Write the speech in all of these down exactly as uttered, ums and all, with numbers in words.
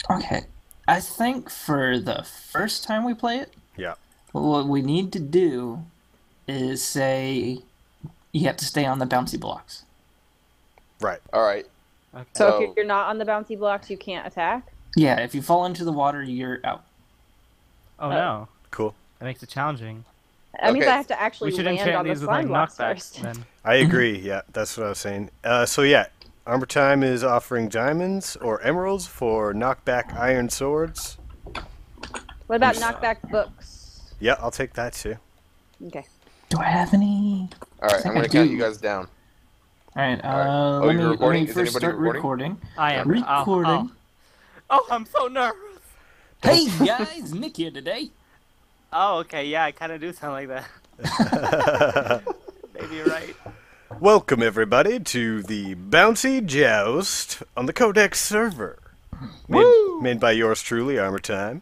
Okay. I think for the first time we play it, Yeah. what we need to do is say you have to stay on the bouncy blocks. Right. All right. Okay. So, So- if you're not on the bouncy blocks, you can't attack? Yeah, if you fall into the water, you're out. Oh no, Cool. that makes it challenging. That means Okay. I have to actually We should land enchant on the these with like slime blocks knockbacks first. then. I agree. Yeah, that's what I was saying. Uh, so yeah, Armor Time is offering diamonds or emeralds for knockback iron swords. What about Oops. knockback books? Yeah, I'll take that too. Okay. Do I have any? All right. I I'm gonna do. count you guys down. All right. Uh, All right. Oh, let, you're me, let recording? me Is first anybody start recording? recording. I am Recording. Oh, oh. oh, I'm so nervous. Hey guys, Nick here today. Oh, okay, yeah, I kind of do sound like that. Maybe you're right. Welcome everybody to the Bouncy Joust on the Codex server. Made, made by yours truly, Armor Time.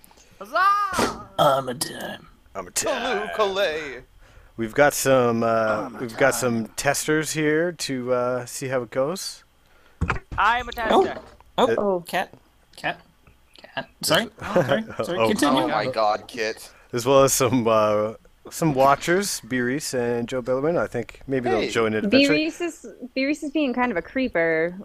Huzzah! Um, a time. Armor Hello, Time. Calais. We've got some. Uh, Armor we've got Time. some testers here to uh, see how it goes. I'm a Oh. tester. Oh, Oh. cat, cat, cat. Sorry, sorry, sorry. Oh. Continue. Oh my God, Kit. As well as some uh, some watchers, Beerus and Joe Bellerman. I think maybe Hey. they'll join it eventually. Beerus is, Beerus is being kind of a creeper.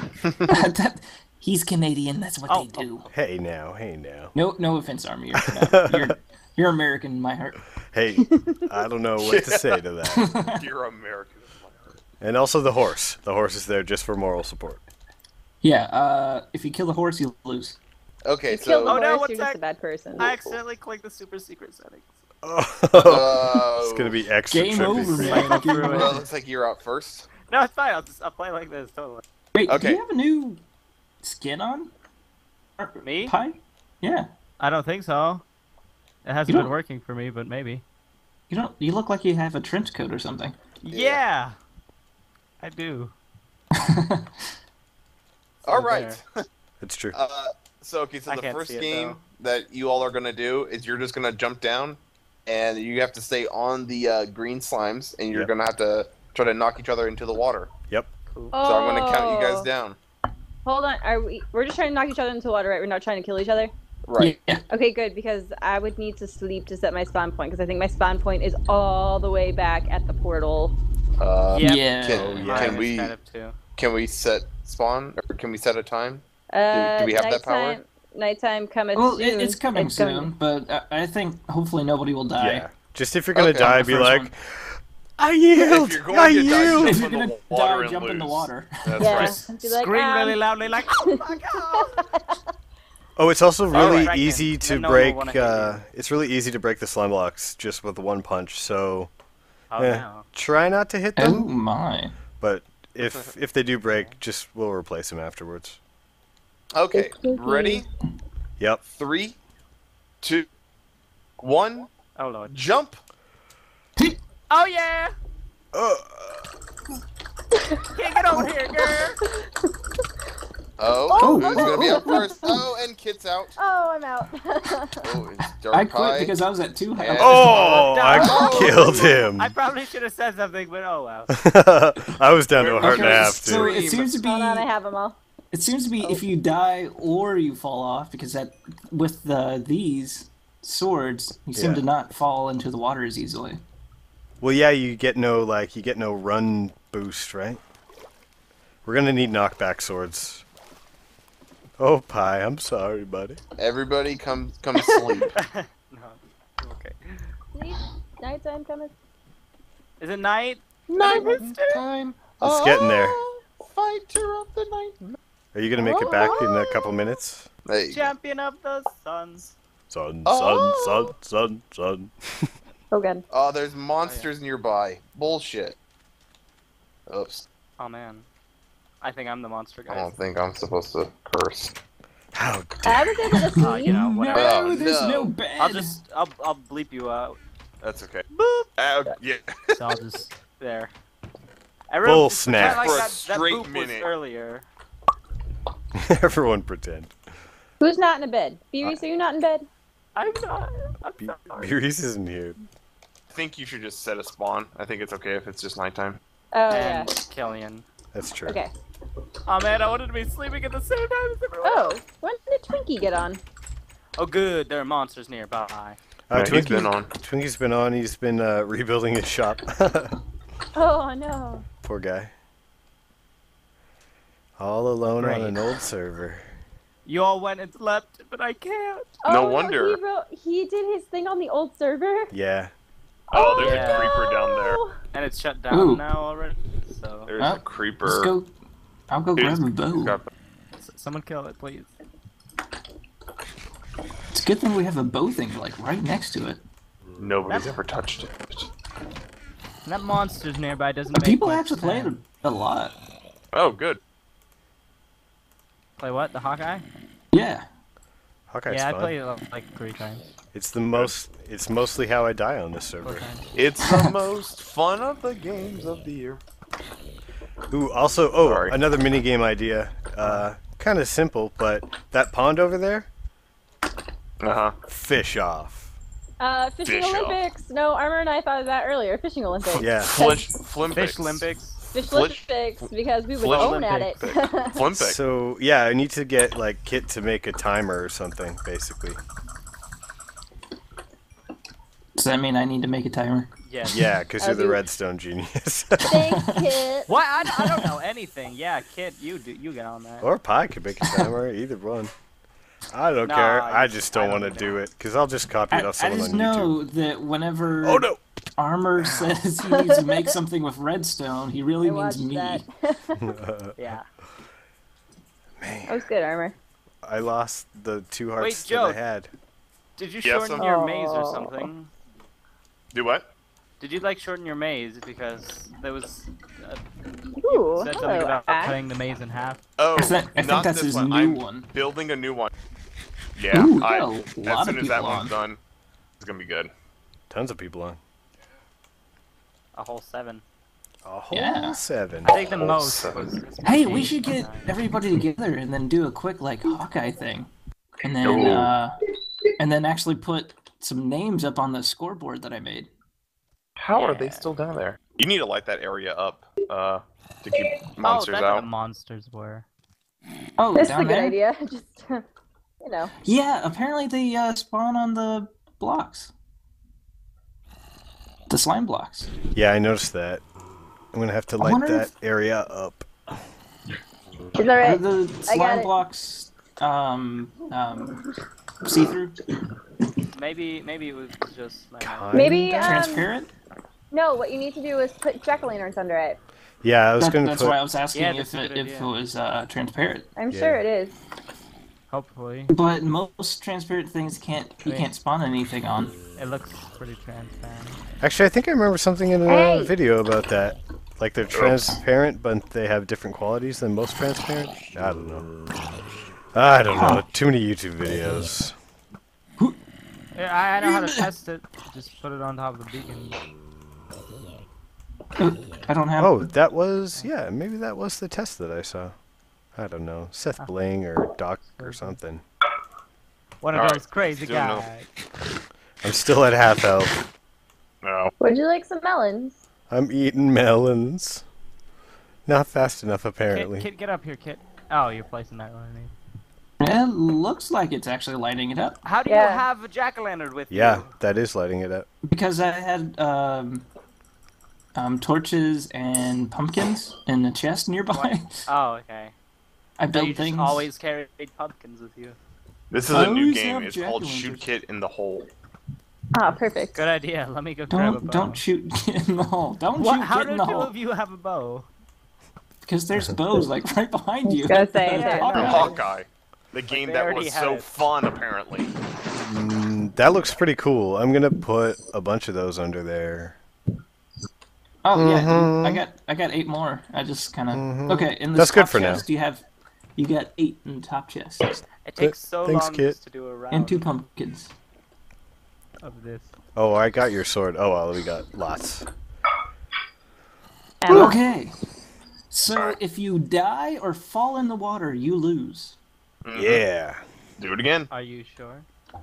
That- he's Canadian. That's what Oh, they do. Hey now, hey now. No, no offense, Army. You're, no, you're, you're American in my heart. Hey, I don't know what to say to that. You're American. And also the horse. The horse is there just for moral support. Yeah. Uh, if you kill a horse, you lose. Okay, You killed the so. Oh, no, horse, what's you're just that? a bad person. I accidentally clicked the super secret settings. Oh, Uh, it's gonna be extra Game trippy. over, man. Game Well, Well, it over. looks like you're out first. No, it's fine. I'll just I'll play like this totally. Wait, do Okay. you have a new skin on? Or- Me? Pie? Yeah. I don't think so. It hasn't You been don't- working for me, but maybe. You don't. You look like you have a trench coat or something. Yeah, I do. All So right. It's true. Uh, so okay, so I the can't first see it, game that you all are gonna do is you're just gonna jump down, and you have to stay on the uh, green slimes, and you're Yep. gonna have to try to knock each other into the water. Yep. Cool. Oh, So I'm gonna count you guys down. Hold on. Are we? We're just trying to knock each other into the water, right? We're not trying to kill each other. Right. Yeah. Okay, good, because I would need to sleep to set my spawn point, because I think my spawn point is all the way back at the portal. Uh, Yep. Yeah. Can, yeah. can Mine we is kind of too. can we set spawn or can we set a time? Uh, do we have that power? nighttime, Nighttime cometh Well, soon. it, it's coming It's gonna- soon, but I, I think hopefully nobody will die. Yeah. Just if you're gonna Okay. die, The be first like, one. I yield. If you're going I to die, yield. jump If in you're the gonna water die, and jump in the lose. water. That's Yeah. right. and be like, Scream really um, loudly, like, oh my god! Oh, it's also All really right. easy Then to no one will break. wanna hit you. Uh, it's really easy to break the slime blocks just with one punch. So Oh eh, no. try not to hit Oh them. my. But if if they do break, just we'll replace them afterwards. Okay. Okay. Ready? Yep. Three, two, one, Oh lord. jump. Oh yeah! Uh, Can't get over here, girl! Oh, Oh, who's oh, gonna be oh, up first? Oh, and Kit's out. Oh, I'm out. Oh, it's dark I quit pie. because I was at two. Yeah. oh, I Oh. killed him. I probably should have said something, but oh well. I was down to a heart and a Okay, half so too. it seems to be. Hold on, I have them all. It seems to be if you die or you fall off, because that with the these swords, you seem Yeah. to not fall into the water as easily. Well, yeah, you get no like you get no run boost, right? We're gonna need knockback swords. Oh, Pie, I'm sorry, buddy. Everybody come come sleep. No. Okay. Sleep. Nighttime cometh. Is it night? Night Mister? time. It's getting there. Fighter of the night. Are you gonna make it back in a couple minutes? There you go. Champion of the suns. Sun, sun, Oh. sun, sun, sun. Oh, God. Oh, there's monsters nearby. Bullshit. Oops. Oh man. I think I'm the monster I guy. don't think I'm supposed to curse. How I dare was able to sleep. Oh, you know, whatever. Oh, no, there's no. no bed. I'll just I'll I'll bleep you out. That's okay. Boop. Uh, yeah. So I'll just there. Everyone, Bull just pretend snap. Like For a that, that straight boop was minute. earlier. Everyone pretend. Who's not in a bed? Beerus, are you not in bed? I'm not. I'm Be- sorry. Beerus isn't here. I think you should just set a spawn. I think it's okay if it's just nighttime. Oh, yeah. And Killian. That's true. Okay. Oh man, I wanted to be sleeping at the same time as everyone. Oh, when did Twinkie get on? Oh, good. There are monsters nearby. Uh, Yeah, he's Twinkie's been on. Twinkie's been on. He's been uh, rebuilding his shop. Oh no. Poor guy. All alone on Great. an old server. You all went and slept, but I can't. No Oh, wonder. he, wrote, he did his thing on the old server. Yeah. Oh, there's Yeah. a creeper down there. no! And it's shut down Ooh. now already. So There's Oh, a creeper. Let's go. I'll go Dude, grab a bow. got- s- someone kill it, please. It's a good thing we have a bow thing like right next to it. Nobody's That's- ever touched it. And that monster's nearby doesn't make People much actually play it sense. a lot. Oh, good. Play what? The Hawkeye? Yeah. Hawkeye's yeah, I fun. played it like three times. It's the most. It's mostly how I die on this Four server. times. It's the most fun of the games of the year. Ooh, also, oh, Sorry. another mini game idea. Uh, kind of simple, but that pond over there, Uh huh. fish off. Uh, fishing Fish off. Olympics. No, Armor and I thought of that earlier. Fishing Olympics. Yeah. Flish, Flimpics. Fish Olympics. Fish Flish- Olympics because we would Flish own at it. Flimpic. So yeah, I need to get like Kit to make a timer or something, basically. Does that mean I need to make a timer? Yes. Yeah, because you're I'll the do- redstone genius. Thanks, Kit. What? I, I don't know anything. Yeah, Kid, you do. You get on that. Or Pi could make a timer, either one. I don't No, care. I- I just don't I don't want to care. do it because I'll just copy I, it I off someone just on know that whenever YouTube. Oh no! Armor says he needs to make something with redstone, he really I means watched me. that. Yeah. That was good, Armor. I lost the two hearts Wait, that Joe. I had. Did you Yes, shorten I'm- your maze or Oh. something? Do what? Did you like shorten your maze because there was uh, Ooh, said something hello, about Ash. cutting the maze in half? Oh, I think- I think not that's this his one. new I'm one. building a new one. Yeah, Ooh, I, got a as lot soon of as that people one's on. done, it's gonna be good. Tons of people on. A whole seven. A whole Yeah. seven. I think the whole most. seven. Was Hey, we eight should or get nine. everybody together and then do a quick like Hawkeye thing, and then Ooh. uh, and then actually put some names up on the scoreboard that I made. How are Yeah. they still down there? You need to light that area up uh, to keep Oh, monsters that's where out. the monsters were. Oh, That's a down good there. idea. Just, you know. Yeah, apparently they uh, spawn on the blocks, the slime blocks. Yeah, I noticed that. I'm gonna have to I light wonder that if- area up. Is that Are right? the I got slime it. blocks um, um, see through, Maybe, maybe it was just. Like, Maybe, Kinda. um, transparent? No, what you need to do is put jack-o'-lanterns under it. Yeah, I was That- gonna that's put. why I was asking Yeah, if that's a it, good if it idea. was uh, transparent. I'm Yeah. sure it is. hopefully, But most transparent things can't you Wait. can't spawn anything on. it looks pretty transparent. Actually, I think I remember something in a Hey! video about that. Like they're transparent, but they have different qualities than most transparent. I don't know. I don't know. Too many YouTube videos. Yeah, I, I know how to test it. Just put it on top of the beacon. Uh, I don't have. Oh, that was yeah. Maybe that was the test that I saw. I don't know. Seth Bling or Doc or something. One of Alright, those crazy still no- guys. I'm still at half health. No. Would you like some melons? I'm eating melons. Not fast enough, Kit, apparently. Kit, get up here, Kit. Oh, you're placing that one. underneath. It looks like it's actually lighting it up How do you Yeah. have a jack-o'-lantern with Yeah, you? that is lighting it up. because I had um, um, torches and pumpkins in a chest nearby. Oh, okay. I So built you things. just always carried pumpkins with you. This is I a new always game. have It's called jack-o'-lanterns. Shoot Kit in the Hole. Ah, perfect. Good idea. Let me go grab a Don't bow. don't shoot Kit in the hole. Don't What? shoot How Kit do in two the hole. of you have a bow? Because there's bows like right behind you. Gonna say, Uh, yeah, Hawkeye. From Right. Hawkeye. The game they that already was had so it. fun, apparently. Mm, that looks pretty cool. I'm gonna put a bunch of those under there. Oh yeah, Mhm. I got I got eight more. I just kind of Mhm. okay. In the That's good top for now. chest, you have you got eight in the top chest It takes so Thanks, long Kit. just to do a round and two pumpkins. of this. Oh, I got your sword. Oh well, we got lots. Emma. Okay. So if you die or fall in the water, you lose. Mhm. Yeah. Do it again. Are you sure?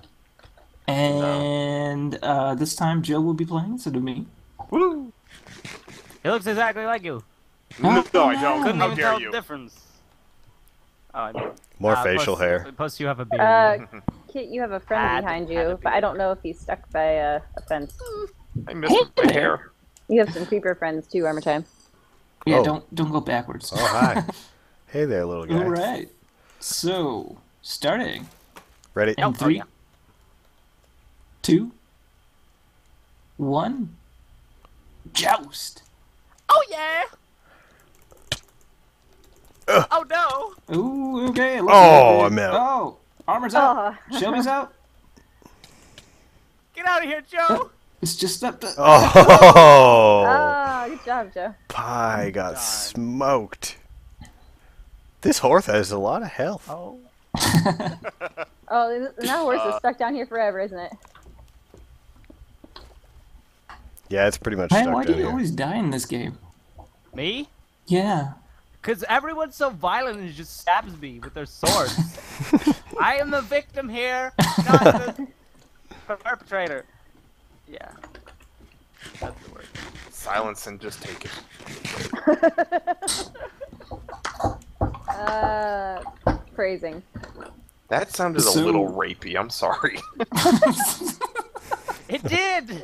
And uh, this time Joe will be playing instead of me. Woo! He looks exactly like you. No, Oh, I don't. no. Couldn't How even dare tell you? the difference. Oh, I mean, More Uh, facial plus, hair. Plus, you have a beard. Uh, Kit, you have a friend Had- behind had a you, but I beard. don't know if he's stuck by a, a fence. I missed my hair. You have some creeper friends too, Armor Time. Yeah, Oh. don't don't go backwards. Oh, hi. Hey there, little guy. All right. So starting Ready? in Oh, three, yeah. two, one, joust. Oh yeah. Ugh. Oh no. Ooh, okay. it looks Oh, like it. I'm out. Oh, armor's out. Oh. Shelby's out. Get out of here, Joe. It's just up to. Oh! Oh, good job, Joe. Pie got God. smoked. This horse has a lot of health. Oh. Oh, this- that horse Uh, is stuck down here forever, isn't it? Yeah, it's pretty much Why, stuck why down do you here. always die in this game? Me? Yeah. Because everyone's so violent and just stabs me with their swords. I am the victim here, not the perpetrator. Yeah. That's the word. Silence and just take it. Uh, phrasing. That sounded So- a little rapey. I'm sorry. It did!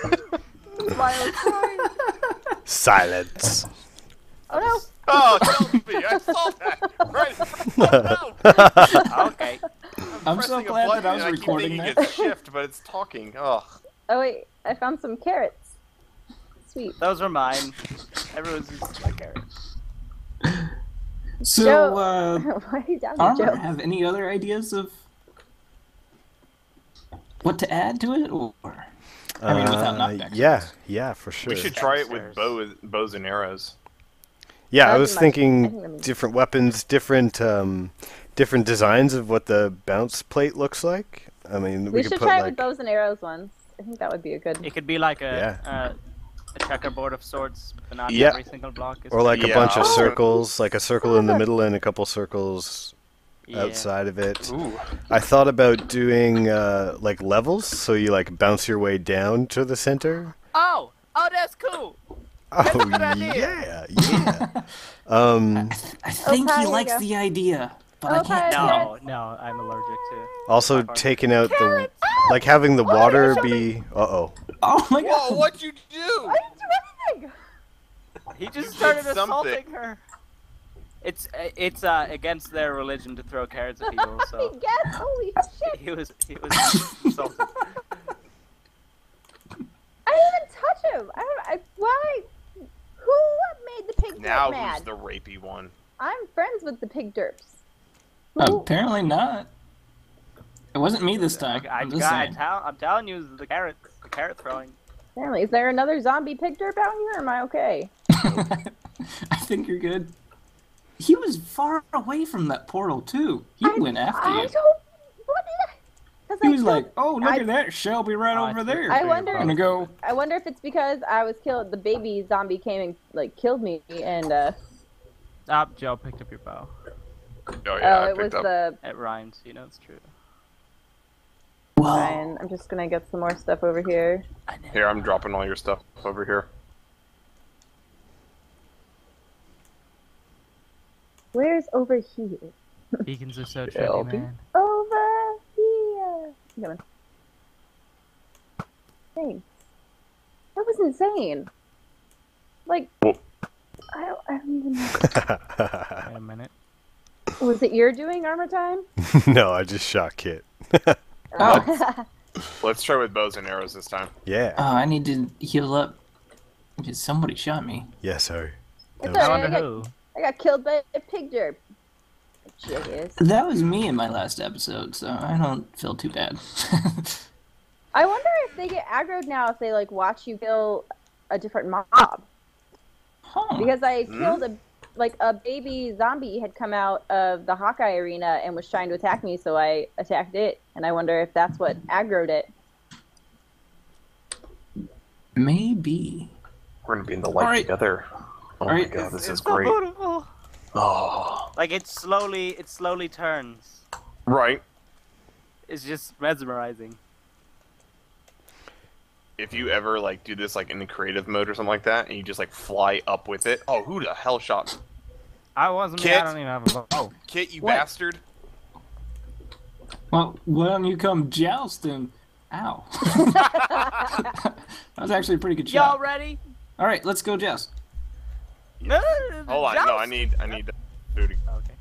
Silence. Oh no! Oh, Shelby, I saw that right in front of my mouth. Okay. I'm so Pressing a glad that button I was and keep recording thinking that. It's shift, but it's talking. Ugh. Oh wait, I found some carrots. Sweet. Those were mine. Everyone's using my carrots. So, Joe, uh, why are you down Armor, Joe? have any other ideas of what to add to it, or I mean, without Uh, knockback yeah, swords. yeah, for sure. We should try it with Downstairs. bow, bows and arrows. Yeah, I That'd was be much- I think thinking that'd be- different weapons, different um, different designs of what the bounce plate looks like. I mean, we, We could should put try it like with bows and arrows once. I think that would be a good. It could be like a Yeah. uh, a checkerboard of sorts, but not Yeah. every single block. Is or like a Yeah, bunch I of was gonna- circles, like a circle in the middle and a couple circles yeah. outside of it. Ooh. I thought about doing uh, like levels, so you like bounce your way down to the center. Oh! Oh, that's cool! Oh a good idea. yeah, yeah. um, I think Pie, he here you likes go. the idea, but Oh, I can't Pie, tell. No, no, I'm allergic to. also Pie. taking out the Carrots! like having the Oh, water Shelby. be. Uh oh. Oh my Whoa, god! what'd you do? I didn't do anything. He just You did started something. assaulting her. It's uh, it's uh, against their religion to throw carrots at people, so Yes, holy shit! he was he was assaulted. I didn't even touch him. I don't. I, why? Who made the pig Now derp mad? who's the rapey one? I'm friends with the pig derps. Uh, Who- Apparently not. It wasn't me this time. I, I, I'm just I, saying. tell, I'm telling you, the carrot, the carrot throwing. Apparently, is there another zombie pig derp out here? Or am I okay? I think you're good. He was far away from that portal too. He I- went after I you. don't. What did I? 'Cause He I was killed- like, "Oh, look I- at that Shelby right Oh, I over see. there." I wonder- I'm gonna go. I wonder if it's because I was killed. The baby zombie came and like killed me, and uh, Stop, Joe picked up your bow. Oh oh, yeah, I it was picked up. the. It rhymes, you know it's true. Whoa. Fine. I'm just gonna get some more stuff over here. I know. Here, I'm dropping all your stuff over here. Where's over here? Beacons are so tricky, Shelby? man. Over here. I'm coming. Thanks. That was insane. Like, Whoa. I don't, I don't even know. Wait a minute. Was it your doing, Armor Time? No, I just shot Kit. Oh. Let's try with bows and arrows this time. Yeah. Oh, I need to heal up because somebody shot me. Yes, sir. It's That I was- alright. wonder I got, who. I got killed by a pig derp. Jackass. That was me in my last episode, so I don't feel too bad. I wonder if they get aggroed now if they like watch you kill a different mob. Huh. Because I Hmm? killed a like a baby zombie had come out of the Hawkeye arena and was trying to attack me, so I attacked it, and I wonder if that's what aggroed it. Maybe. We're gonna be in the light Alright. together. Oh my Alright. god, this It's is so great. beautiful. Oh. Like it slowly, it slowly turns. Right. It's just mesmerizing. If you ever like do this like in the creative mode or something like that, and you just like fly up with it. Oh, who the hell shot me? I wasn't. Kit? I don't even have a bow. Kit, you What? bastard! Well, why don't you come jousting? Ow. That was actually a pretty good Y'all shot. ready? All right, let's go joust. No, Hold on, no, I need, I need food. Okay.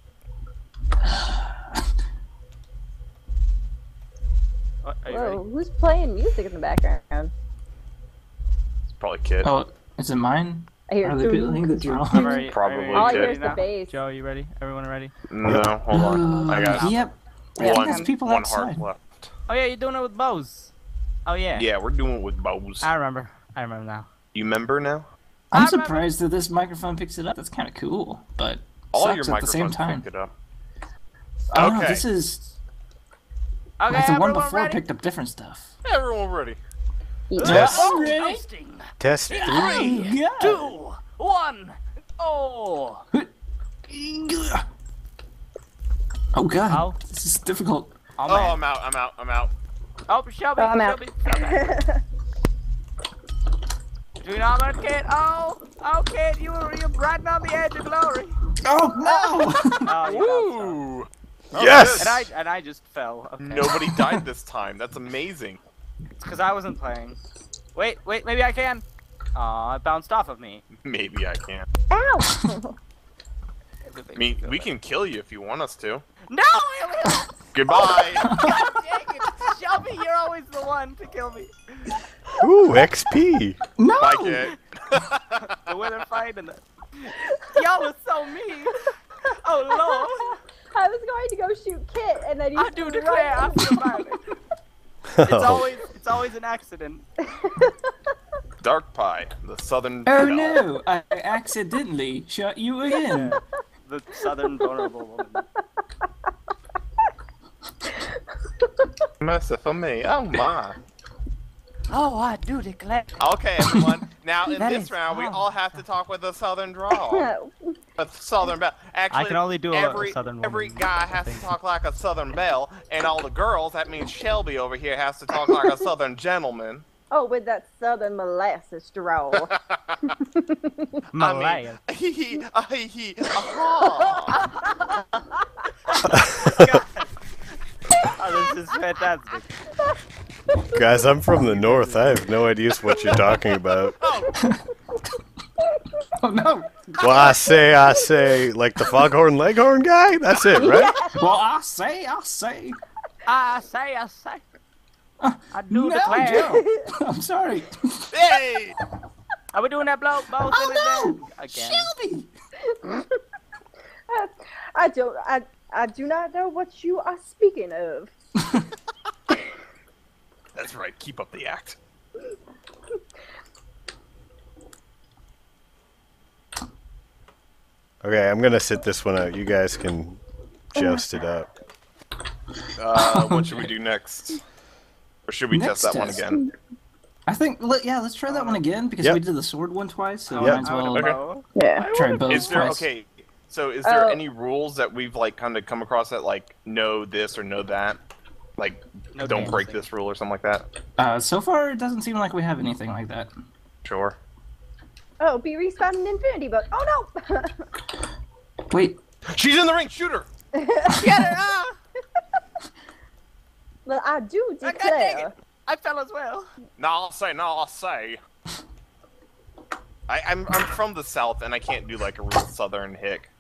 Oh, are you Whoa, ready? who's playing music in the background? It's probably Kid. Oh, is it mine? I hear Are they feeling the I'm drum? ready. Probably Are you All I ready hear is the now? bass. Joe, you ready? Everyone ready? No, hold on. I got Yep. Yeah, one, there's people one outside. heart left. Oh yeah, you're doing it with bows. Oh yeah. Yeah, we're doing it with bows. I remember. I remember now. You remember now? I'm I remember- surprised that this microphone picks it up. That's kind of cool, but All sucks your at the same microphones time. picked it up. Oh, no, Okay. this is Okay, like the one everyone before ready? picked up different stuff. Everyone ready? Test. Oh, Ready? roasting. Test three. Three, two, one. Oh. Oh god, Ow. this is difficult. Oh, Oh, man. I'm out, I'm out, I'm out. Oh, Shelby, Oh, I'm out. Shelby, Shelby. Do not let Kid. Oh, oh, Kid, you were you're riding on the edge of glory. Oh no! Oh, you Woo! Oh, Yes! And I and I just fell. Okay. Nobody died this time. That's amazing. It's because I wasn't playing. Wait, wait, maybe I can. Aw, it bounced off of me. Maybe I can. Ow! I mean, we can kill you if you want us to. No, Elliot! Goodbye. God dang it! Shelby, you're always the one to kill me. Ooh, X P. No! Bye, Kid. The winner fight and the... Y'all are so mean. Oh lord! I was going to go shoot Kit, and then you. I do threw declare right I feel violent. It's Oh. always it's always an accident. Dark Pie, the southern. Oh belle. no! I accidentally shot you again. The southern vulnerable woman. Merciful me. Oh my. Oh, I do declare. Okay, everyone. Now in That this is round, we wrong. all have to talk with a southern drawl. A southern belle. Actually, I can only do a every southern every woman guy has to thing. talk like a southern belle, and all the girls. That means Shelby over here has to talk like a southern gentleman. Oh, with that southern molasses drawl. Malaya. I mean, hee hee, ah, hee hee, aha. Oh, this is fantastic. Guys, I'm from the north. I have no idea what you're talking about. Oh no! Well, I say, I say, like the foghorn leghorn guy? That's it, right? Well, I say, I say. I say, I say. I do No, declare. Joe. I'm sorry. Hey! Are we doing that blow both in Oh no! again? Again. Shelby! I, I don't. I. I do not know what you are speaking of. That's right. Keep up the act. Okay, I'm gonna sit this one out. You guys can joust it up. Uh, what should we do next? Or should we Next test that one test. again? I think, let- yeah, let's try that one again because Yep. we did the sword one twice, so Yep. might as I well wanna bow. Yeah. try both Is there twice. okay? So is there Oh. any rules that we've like kind of come across that like know this or know that? Like No don't break dancing. this rule or something like that? Uh, so far, it doesn't seem like we have anything like that. Sure. Oh, be respawned in Infinity Book. Oh no! Wait, She's in the ring. Shoot her. Get her! Ah! Well, I do Ah, God dang declare. it! I fell as well. No, I'll say. No, I'll say. I, I'm I'm from the south and I can't do like a real southern hick.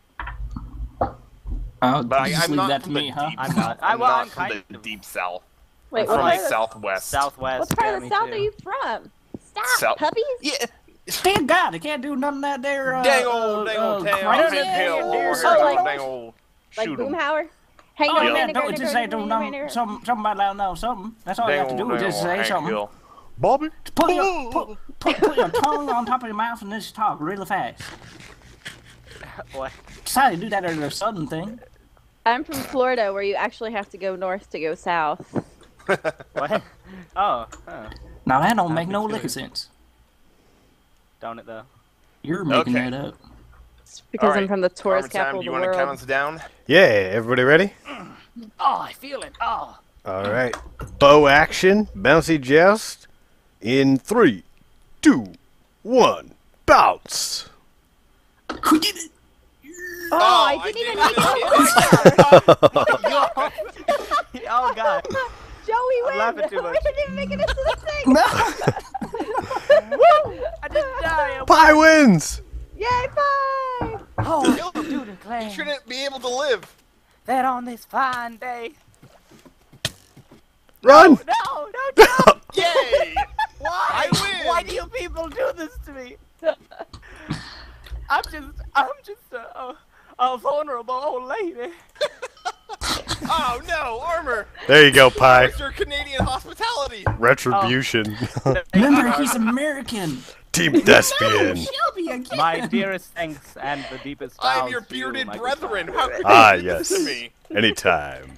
uh, But I, just I'm leave not that to from me, the huh? deep I'm south. not- I- I'm well, not I'm from kind the of. deep south. Wait, I'm what from part the of, southwest. Southwest. what part yeah, of the me South too. are you from? Stop, South- puppies! Yeah. Thank God, I can't do none of that there. Uh, Dang old, uh, dang old uh, town. crazy Hill, ass over deer here, Oh, like- dang old. Like Shoot 'em. Boomhauer? Hang Oh, on, yeah, nigger, no, nigger, just say nigger, do nigger, know, nigger. some, somebody let know something. That's all you Dang have to old, do, dang just old say Hank something. Hill. Bobby? Put your, put, put, put your tongue on top of your mouth and just talk really fast. What? Decided to do that other southern thing. I'm from Florida, where you actually have to go north to go south. What? Oh, huh. Now that don't I make think no so. lick sense. Don't it though? You're making Okay. that up. It's because All right, I'm from the tourist Farmer time, capital do you of the want to count world. us down? Yeah, everybody ready? Oh, I feel it. Oh. All right. Bow action, bouncy joust. In three, two, one, bounce. Who did it? Oh, Oh, I I didn't even did make it. it over. Oh god. Joey I'm wins. laughing too We much. didn't even make it into the thing. No. Woo! I didn't die. Pie wins! Yay, pie! Oh, do the You claim shouldn't be able to live. that on this fine day. Run! No, no, jump! Yay! Why? I win! Why do you people do this to me? I'm just, I'm just a, a, a vulnerable old lady. Oh no, armor! There you go, Pie. Where's your Canadian hospitality? Retribution. Remember, he's American. Team Thespian. Shelby again. My dearest thanks and the deepest I'm vows your to you, bearded my good brethren. sir. How could Ah, you do yes. this to me? Anytime.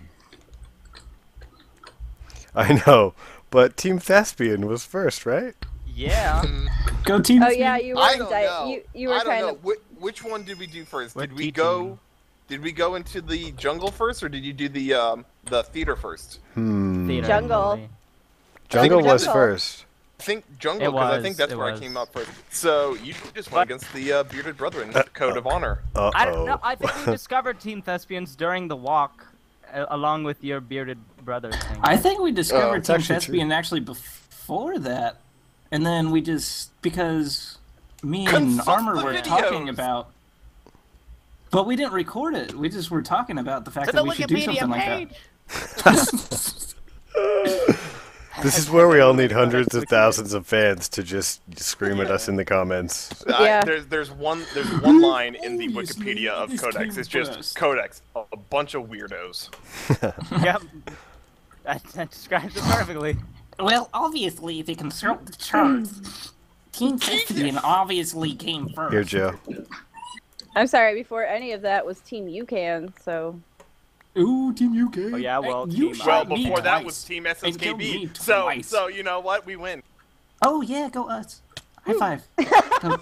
I know, but Team Thespian was first, right? Yeah. Go team. Oh yeah, you were I in don't di- know. You you were I don't kind know. of. Which, which one did we do first? We're Did we teaching go? you. Did we go into the jungle first, or did you do the um the theater first? Hmm. Theater Jungle. movie. Jungle I think was Jungle. first. I think jungle It because I was, think that's it where I was. came up first. So you just went But- against the uh, bearded brethren code of honor. Uh I don't know. oh. I think we discovered Team Thespians during the walk, uh, along with your bearded brother thing. I think we Oh, discovered it's Team actually Thespian actually before that, and then we just because me and Consult Armor the were videos. talking about, but we didn't record it. We just were talking about the fact To that the we should do Wikipedia something page. like that. This is where we all need hundreds of thousands of fans to just scream at us in the comments. I- Yeah. there's there's one there's one line in the Obviously, Wikipedia of this Codex. came It's just first. Codex, a, a bunch of weirdos. Yep. That, that describes it perfectly. Well, obviously, if you consult the charts, Team Thespian obviously came first. Here, Joe. I'm sorry. Before any of that was Team UCAN, so. Ooh, Team U K. Oh, yeah, well, Hey, you Team- shot Well, me before that twice. was Team And killed me S S K B. So twice. so you know what? We win. Oh yeah, go us. High five. Go.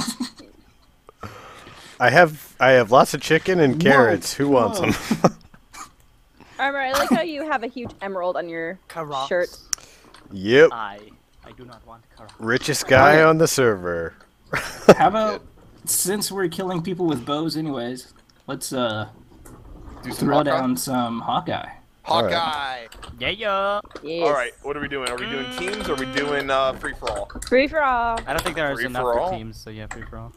I have I have lots of chicken and carrots. Who wants whoa. them? Armor, I like how you have a huge emerald on your Karoks. shirt. Yep. I, I do not want Karoks. Richest guy on the server. How about since we're killing people with bows anyways, let's uh Do some throw Hawkeye. down some Hawkeye. Hawkeye. Yeah, yeah. Yes. All right, what are we doing? Are we doing teams? Or are we doing uh, free for all? Free for all. I don't think there's Free enough for for all? teams, so yeah, free for all.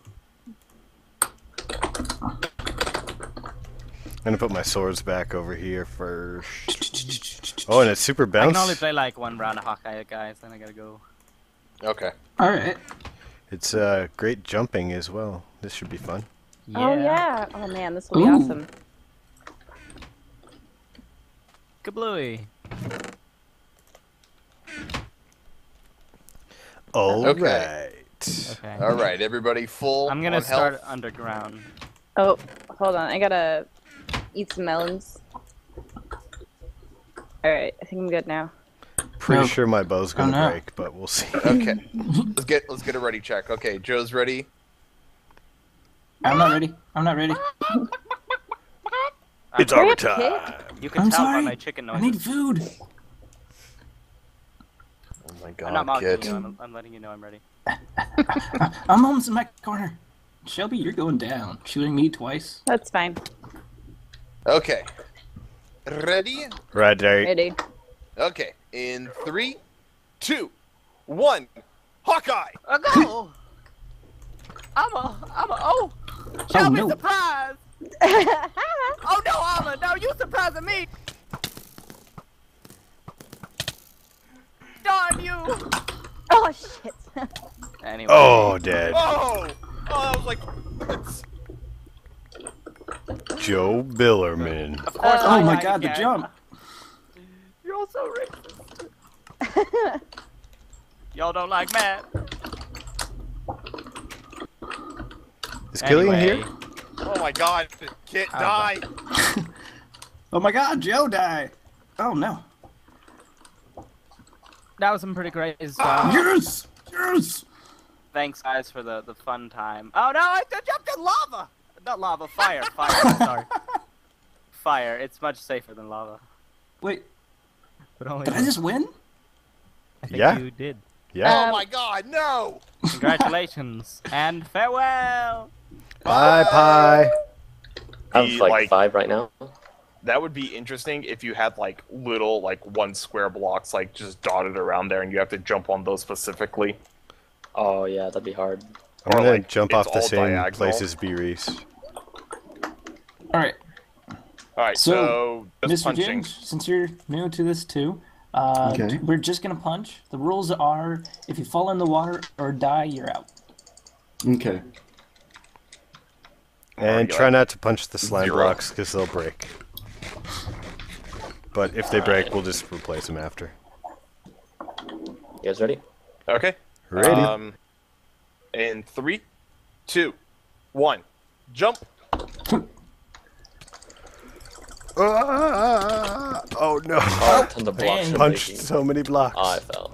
I'm gonna put my swords back over here first. Oh, and it's super I can only bounce. play like one round of Hawkeye, guys, then I gotta go. Okay. All right. It's uh great jumping as well. This should be fun. Oh yeah. Oh man, this will be Ooh. awesome. Kablooey. All Okay. right. Okay. All right, everybody full. I'm gonna on start health. underground. Oh, hold on. I gotta eat some melons. All right, I think I'm good now. Pretty No. sure my bow's gonna Oh, no. break, but we'll see. Okay. let's get let's get a ready check. Okay, Joe's ready. I'm not ready. I'm not ready. It's Hurry up, overtime. You can I'm tell by sorry. my chicken I noises. need food. Oh my I'm not god, mocking kid. you. I'm, I'm letting you know I'm ready. I'm almost in my corner. Shelby, you're going down. Shooting me twice. That's fine. Okay. Ready? Right there. Ready. Okay. In three, two, one. Hawkeye. A go! I'm a, I'm a, oh! Shelby, no. surprise! Oh no, Alma, no, you surprising me! Darn you! Oh shit. Anyway. Oh, dead. Oh! Oh, that was like. It's... Joe Billerman. Of course, Uh, Oh I my died god, the again. jump. You're all so racist. Y'all don't like Matt. Is Killian Anyway, here? Oh my god, Kit, Oh, die! Oh my god, Joe died. Oh no. That was some pretty great stuff. Yes! Yes! Thanks, guys, for the, the fun time. Oh no, I I jumped in lava! Not lava, fire, fire, sorry. Fire, it's much safer than lava. Wait, But only did I just win? I think Yeah. you did. Yeah. Oh Um, my god, no! Congratulations, and farewell! Bye, Pie. I'm He, like, like- five right now. That would be interesting if you had like little like one square blocks like just dotted around there, and you have to jump on those specifically. Oh yeah, that'd be hard. I'm Or, gonna like, jump it's off the all same diagonal. place as B. Reese. All right, All right, So, so, just Mister punching. Ginge, since you're new to this too, uh, Okay. we're just gonna punch. The rules are: if you fall in the water or die, you're out. Okay. And you try got not to punch the slime zero. blocks because they'll break. But if they break, we'll just replace them after. You guys ready? Okay. Ready? Um, in three, two, one, jump. Ah! Oh no! Oh, tons of blocks Dang. are Punched breaking. so many blocks. Oh, I fell.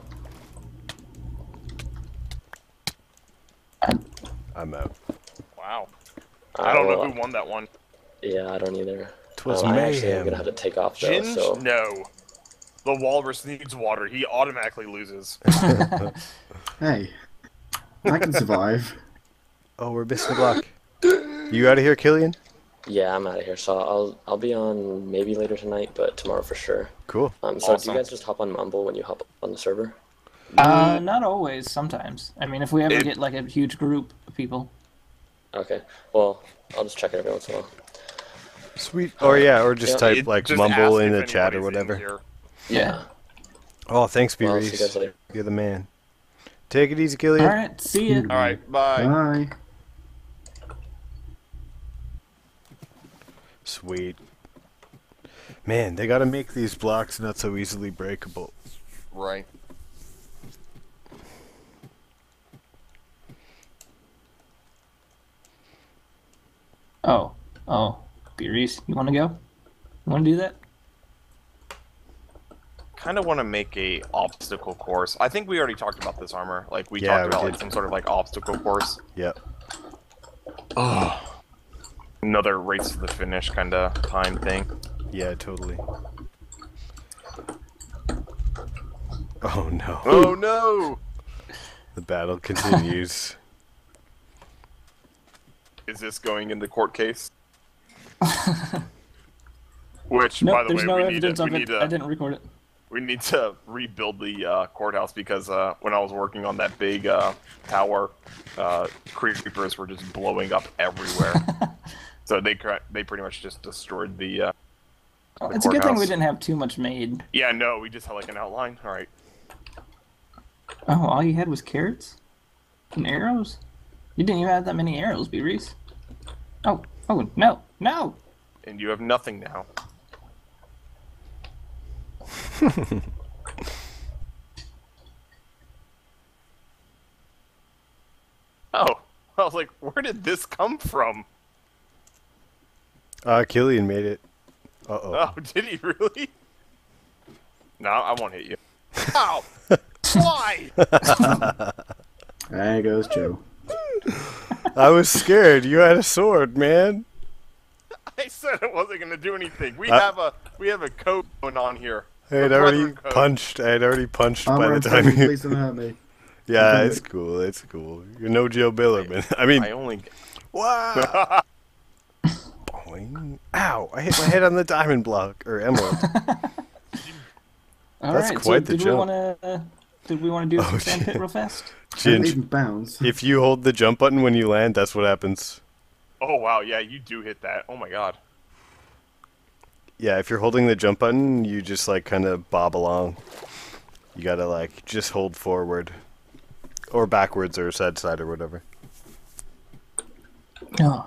I'm out. Wow. I don't Uh, know well, who won that one. Yeah, I don't either. Twas Um, I actually am mayhem. gonna have to take off though. Ginge? So No. The walrus needs water. He automatically loses. Hey, I can survive. Oh, we're missing a block. You out of here, Killian? yeah, I'm out of here. So I'll I'll be on maybe later tonight, but tomorrow for sure. Cool. Um, so do Awesome. you guys just hop on Mumble when you hop on the server? Uh, not always. Sometimes. I mean, if we ever It- get like a huge group of people. Okay. Well, I'll just check it every once in a while. Sweet. Or yeah, or just Yeah. type It- like just mumble ask in if the chat or anybody's in whatever. here. Yeah. Oh, thanks, B. Well, I'll see you Reese. guys later. You're the man. Take it easy, All Killian. right. See ya. All right, bye. Bye. Sweet. Man, they gotta make these blocks not so easily breakable. Right. Oh. Oh. B. Reese, you want to go? You want to do that? Kind of want to make a obstacle course. I think we already talked about this armor. Like we Yeah, talked we about did. like some sort of like obstacle course. Yep. Oh. Another race to the finish kind of time thing. Yeah, totally. Oh no. Oh no! The battle continues. Is this going in the court case? Which, No, by the there's way, no we need, evidence to, we, of need it. to, I didn't record it. we need to rebuild the uh, courthouse because uh, when I was working on that big uh, tower, uh, creepers were just blowing up everywhere. So they cr- they pretty much just destroyed the. Uh, Well, the it's a good thing we courthouse. didn't have too much made. Yeah, no, we just had like an outline. All right. Oh, all you had was carrots and arrows. You didn't even have that many arrows, B. Reese. Oh, oh no, no! And you have nothing now. Oh, I was like, where did this come from? Uh, Killian made it. Uh oh. Oh, did he really? No, I won't hit you. Ow! Why? There goes Joe. I was scared. You had a sword, man. I said it wasn't gonna do anything. We Uh, have a we have a code going on here. I had A already brethren code. punched. I had already punched I'm by the around time ten, you. please don't hurt me. Yeah, Okay. it's cool. It's cool. You're no Joe Billerman. I mean, I only. wow. Boing. Ow! I hit my head on the diamond block or emerald. All That's right, quite so the did jump. we want to? Did we want to do Oh, a sand pit shit. real fast? I don't Ginge, even bounce. if you hold the jump button when you land, that's what happens. Oh wow, yeah, you do hit that. Oh my god. Yeah, if you're holding the jump button, you just like kind of bob along. You gotta like just hold forward, or backwards, or side to side, or whatever. Oh.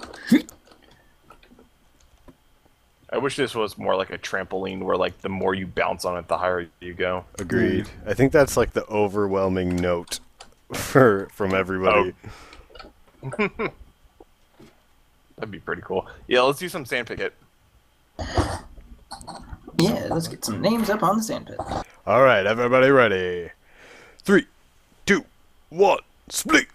I wish this was more like a trampoline where like the more you bounce on it, the higher you go. Agreed. I think that's like the overwhelming note for from everybody. That'd be pretty cool. Yeah, let's do some sand picket. Yeah, let's get some names up on the sand pit. All right, everybody ready? Three, two, one, split.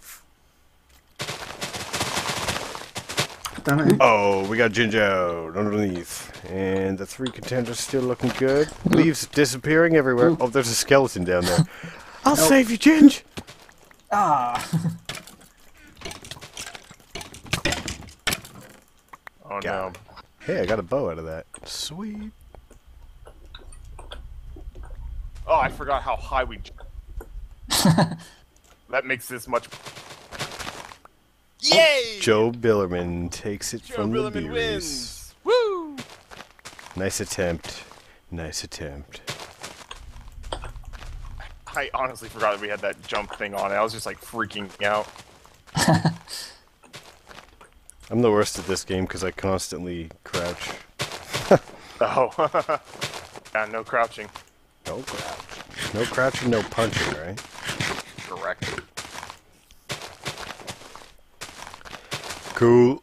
Damn it. Oh, we got Jinjo underneath, and the three contenders still looking good. Leaves disappearing everywhere. Oh, there's a skeleton down there. I'll save you, Ginge. Ah. Oh Got no. Hey, I got a bow out of that. Sweet. Oh, I forgot how high we. That makes this much. Yay! Joe Billerman takes it Joe from Billerman the Beeries. wins. Woo! Nice attempt. Nice attempt. I honestly forgot that we had that jump thing on. I was just like freaking out. I'm the worst at this game because I constantly crouch. Oh. Yeah, no crouching. No crouch. No crouching, no punching, right? Correct. Cool.